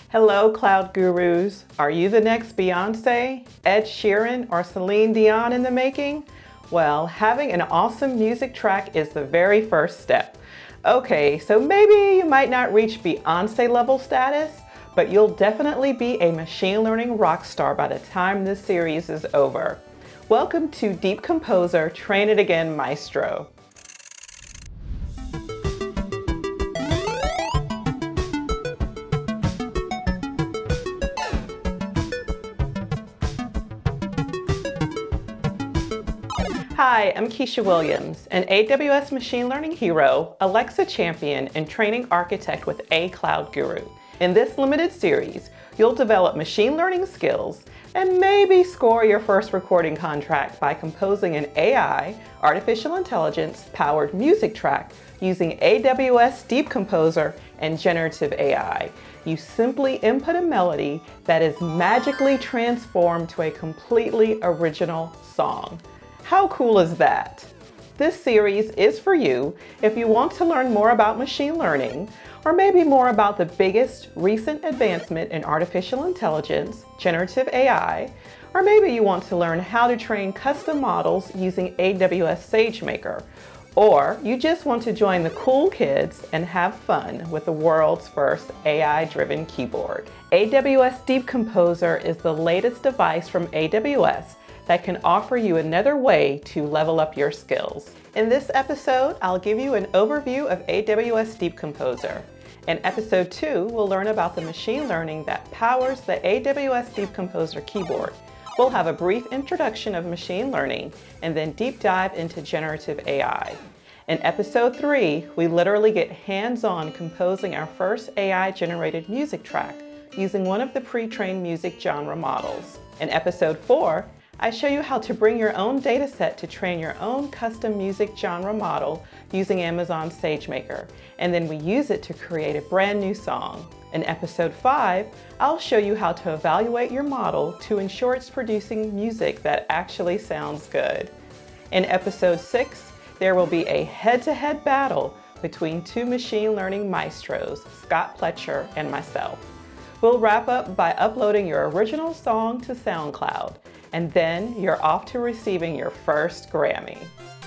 Hello, cloud gurus. Are you the next Beyonce, Ed Sheeran, or Celine Dion in the making? Well, having an awesome music track is the very first step. Okay, so maybe you might not reach Beyonce level status, but you'll definitely be a machine learning rock star by the time this series is over. Welcome to DeepComposer Train It Again Maestro. Hi, I'm Kesha Williams, an AWS Machine Learning Hero, Alexa champion, and training architect with A Cloud Guru. In this limited series, you'll develop machine learning skills and maybe score your first recording contract by composing an AI, artificial intelligence, powered music track using AWS DeepComposer and generative AI. You simply input a melody that is magically transformed to a completely original song. How cool is that? This series is for you if you want to learn more about machine learning, or maybe more about the biggest recent advancement in artificial intelligence, generative AI, or maybe you want to learn how to train custom models using AWS SageMaker, or you just want to join the cool kids and have fun with the world's first AI-driven keyboard. AWS DeepComposer is the latest device from AWS that can offer you another way to level up your skills. In this episode, I'll give you an overview of AWS DeepComposer. In episode 2, we'll learn about the machine learning that powers the AWS DeepComposer Keyboard. We'll have a brief introduction of machine learning and then deep dive into generative AI. In episode 3, we literally get hands-on composing our first AI-generated music track using one of the pre-trained music genre models. In episode 4, I show you how to bring your own data set to train your own custom music genre model using Amazon SageMaker, and then we use it to create a brand new song. In episode 5, I'll show you how to evaluate your model to ensure it's producing music that actually sounds good. In episode 6, there will be a head-to-head battle between two machine learning maestros, Scott Pletcher and myself. We'll wrap up by uploading your original song to SoundCloud, and then you're off to receiving your first Grammy.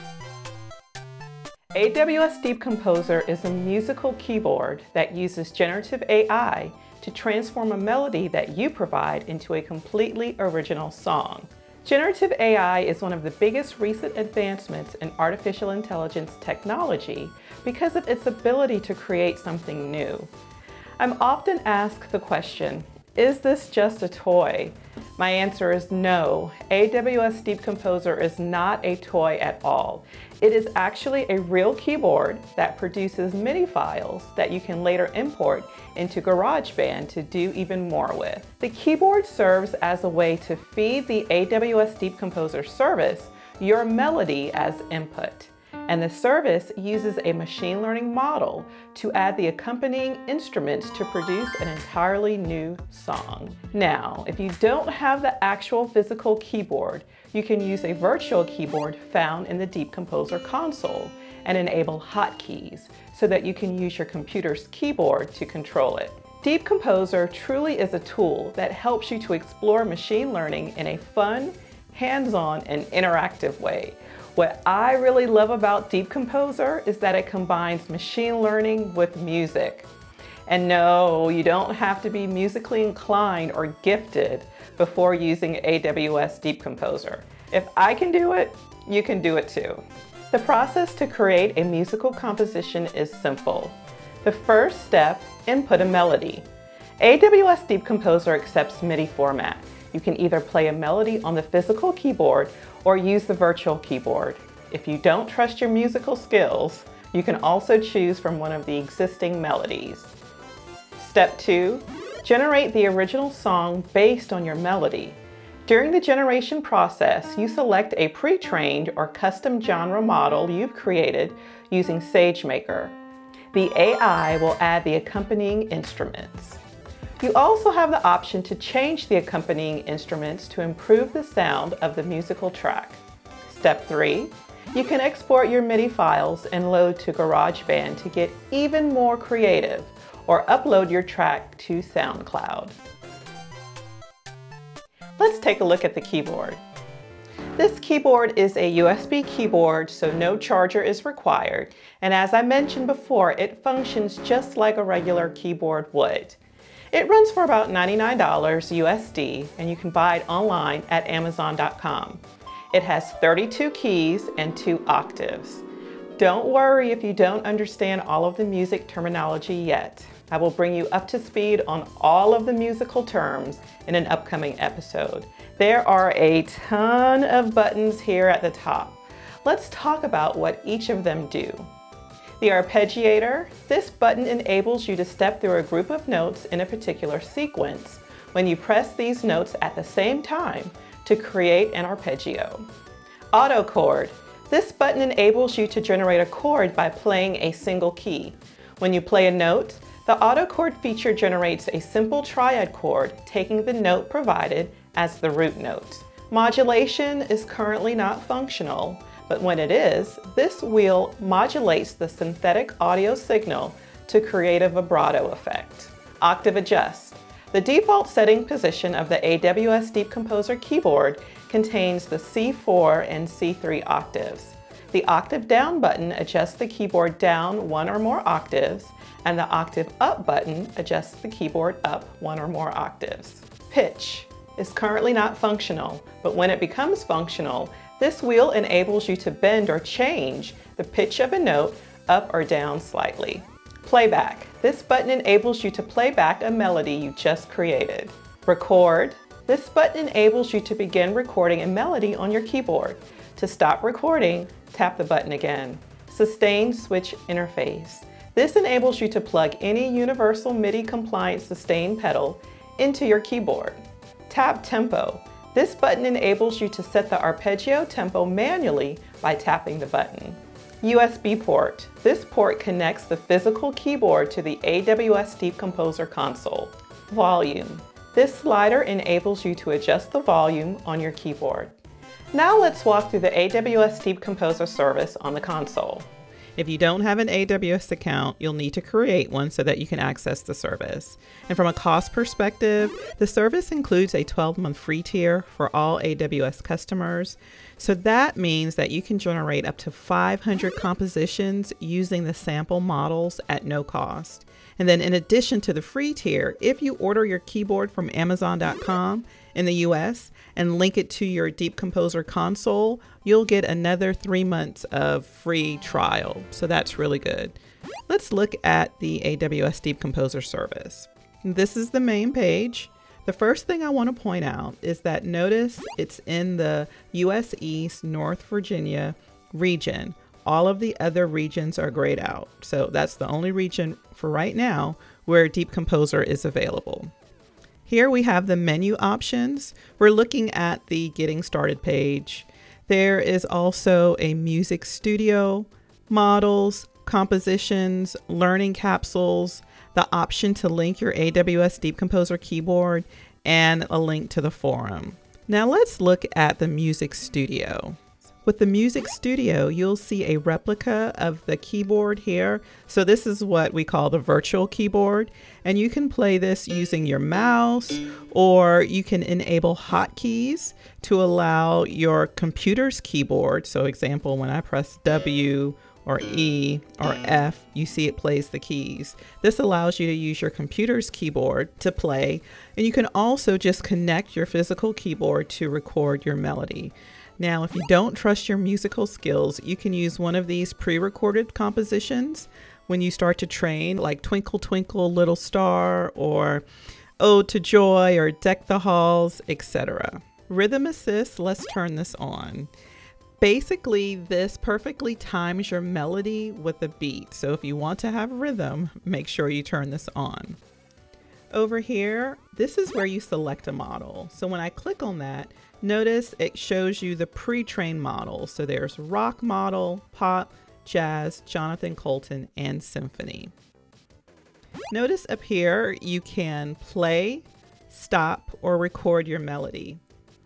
AWS DeepComposer is a musical keyboard that uses generative AI to transform a melody that you provide into a completely original song. Generative AI is one of the biggest recent advancements in artificial intelligence technology because of its ability to create something new. I'm often asked the question, is this just a toy? My answer is no. AWS DeepComposer is not a toy at all. It is actually a real keyboard that produces MIDI files that you can later import into GarageBand to do even more with. The keyboard serves as a way to feed the AWS DeepComposer service your melody as input. And the service uses a machine learning model to add the accompanying instruments to produce an entirely new song. Now, if you don't have the actual physical keyboard, you can use a virtual keyboard found in the DeepComposer console and enable hotkeys so that you can use your computer's keyboard to control it. DeepComposer truly is a tool that helps you to explore machine learning in a fun, hands-on, and interactive way. What I really love about DeepComposer is that it combines machine learning with music. And no, you don't have to be musically inclined or gifted before using AWS DeepComposer. If I can do it, you can do it too. The process to create a musical composition is simple. The first step, input a melody. AWS DeepComposer accepts MIDI format. You can either play a melody on the physical keyboard or use the virtual keyboard. If you don't trust your musical skills, you can also choose from one of the existing melodies. Step 2, generate the original song based on your melody. During the generation process, you select a pre-trained or custom genre model you've created using SageMaker. The AI will add the accompanying instruments. You also have the option to change the accompanying instruments to improve the sound of the musical track. Step 3, you can export your MIDI files and load to GarageBand to get even more creative, or upload your track to SoundCloud. Let's take a look at the keyboard. This keyboard is a USB keyboard, so no charger is required. And as I mentioned before, it functions just like a regular keyboard would. It runs for about $99 USD, and you can buy it online at Amazon.com. It has 32 keys and 2 octaves. Don't worry if you don't understand all of the music terminology yet. I will bring you up to speed on all of the musical terms in an upcoming episode. There are a ton of buttons here at the top. Let's talk about what each of them do. The arpeggiator. This button enables you to step through a group of notes in a particular sequence when you press these notes at the same time to create an arpeggio. Auto chord. This button enables you to generate a chord by playing a single key. When you play a note, the auto chord feature generates a simple triad chord, taking the note provided as the root note. Modulation is currently not functional, but when it is, this wheel modulates the synthetic audio signal to create a vibrato effect. Octave adjust. The default setting position of the AWS DeepComposer keyboard contains the C4 and C3 octaves. The octave down button adjusts the keyboard down 1 or more octaves, and the octave up button adjusts the keyboard up 1 or more octaves. Pitch is currently not functional, but when it becomes functional, this wheel enables you to bend or change the pitch of a note up or down slightly. Playback. This button enables you to play back a melody you just created. Record. This button enables you to begin recording a melody on your keyboard. To stop recording, tap the button again. Sustain switch interface. This enables you to plug any universal MIDI compliant sustain pedal into your keyboard. Tap tempo. This button enables you to set the arpeggio tempo manually by tapping the button. USB port. This port connects the physical keyboard to the AWS DeepComposer console. Volume. This slider enables you to adjust the volume on your keyboard. Now let's walk through the AWS DeepComposer service on the console. If you don't have an AWS account, you'll need to create one so that you can access the service. And from a cost perspective, the service includes a 12-month free tier for all AWS customers. So that means that you can generate up to 500 compositions using the sample models at no cost. And then in addition to the free tier, if you order your keyboard from Amazon.com in the US and link it to your DeepComposer console, you'll get another 3 months of free trial. So that's really good. Let's look at the AWS DeepComposer service. This is the main page. The first thing I want to point out is that notice it's in the US East North Virginia region. All of the other regions are grayed out. So that's the only region for right now where DeepComposer is available. Here we have the menu options. We're looking at the Getting Started page. There is also a music studio, models, compositions, learning capsules, the option to link your AWS DeepComposer keyboard, and a link to the forum. Now let's look at the music studio. With the music studio, you'll see a replica of the keyboard here. So this is what we call the virtual keyboard. And you can play this using your mouse, or you can enable hotkeys to allow your computer's keyboard. So example, when I press W or E or F, you see it plays the keys. This allows you to use your computer's keyboard to play. And you can also just connect your physical keyboard to record your melody. Now, if you don't trust your musical skills, you can use one of these pre-recorded compositions when you start to train, like Twinkle Twinkle Little Star or Ode to Joy or Deck the Halls, etc. Rhythm Assist, let's turn this on. Basically, this perfectly times your melody with the beat. So if you want to have rhythm, make sure you turn this on. Over here, this is where you select a model. So when I click on that, notice it shows you the pre-trained models. So there's rock model, pop, jazz, Jonathan Colton, and symphony. Notice up here, you can play, stop, or record your melody.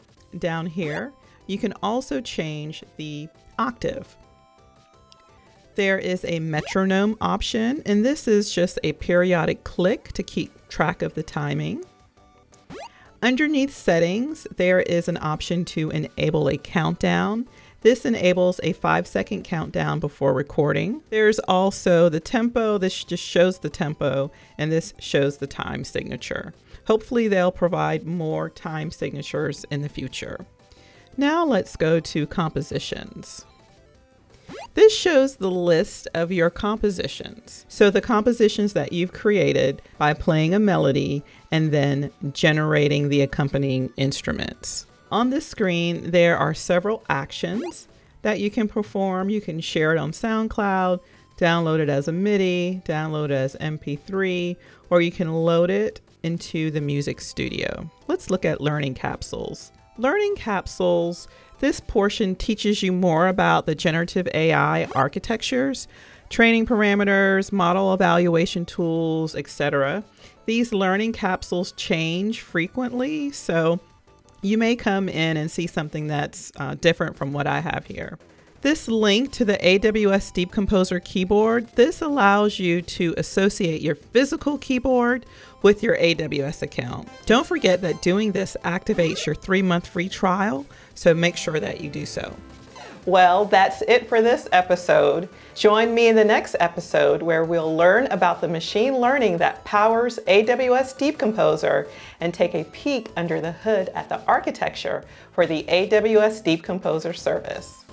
Down here, you can also change the octave. There is a metronome option, and this is just a periodic click to keep track of the timing. Underneath settings, there is an option to enable a countdown. This enables a 5-second countdown before recording. There's also the tempo. This just shows the tempo, and this shows the time signature. Hopefully they'll provide more time signatures in the future. Now let's go to compositions. This shows the list of your compositions. So the compositions that you've created by playing a melody and then generating the accompanying instruments. On this screen, there are several actions that you can perform. You can share it on SoundCloud, download it as a MIDI, download it as MP3, or you can load it into the music studio. Let's look at learning capsules. Learning capsules, this portion teaches you more about the generative AI architectures, training parameters, model evaluation tools, etc. These learning capsules change frequently, so you may come in and see something that's different from what I have here. This link to the AWS DeepComposer Keyboard, this allows you to associate your physical keyboard with your AWS account. Don't forget that doing this activates your 3-month free trial, so make sure that you do so. Well, that's it for this episode. Join me in the next episode where we'll learn about the machine learning that powers AWS DeepComposer and take a peek under the hood at the architecture for the AWS DeepComposer service.